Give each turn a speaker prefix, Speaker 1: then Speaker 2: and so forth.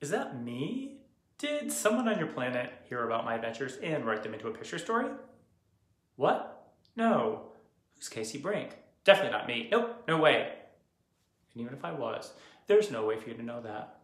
Speaker 1: Is that me? Did someone on your planet hear about my adventures and write them into a picture story? What? No. Who's Casey Brink? Definitely not me. Nope, no way. And even if I was, there's no way for you to know that.